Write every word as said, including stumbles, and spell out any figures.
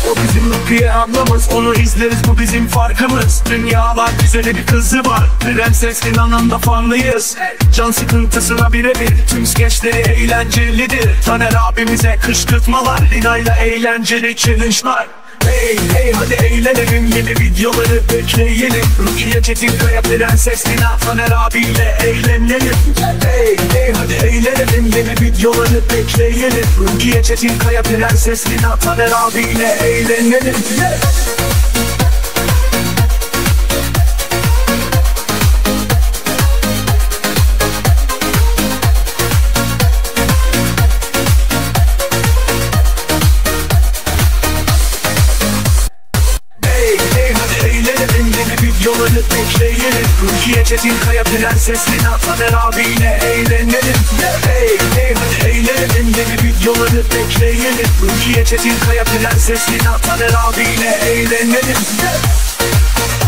O bizim Rukiye ablamız, onu izleriz, bu bizim farkımız. Dünyalar bize de bir kızı var, Prenses'in anında fanlıyız. Can sıkıntısına birebir, tüm skeçleri eğlencelidir. Taner abimize kışkırtmalar, Lina'yla eğlenceli challenge'lar. Hey hey hadi eğlenelim, yeni videoları bekleyelim. Rukiye Çetinkaya, Prenses Lina, Taner abiyle eğlenelim. Hey hey hadi eğlenelim, yeni videoları bekleyelim. Rukiye Çetinkaya, Prenses Lina, Taner abiyle eğlenelim. Videoları bekleyelim. Rukiye Çetinkaya, Prenses Lina, Taner abiyle eğlenelim. Hey hey hadi eğlenelim, yeni videoları bekleyelim. Rukiye Çetinkaya, Prenses Lina, Taner abiyle eğlenelim.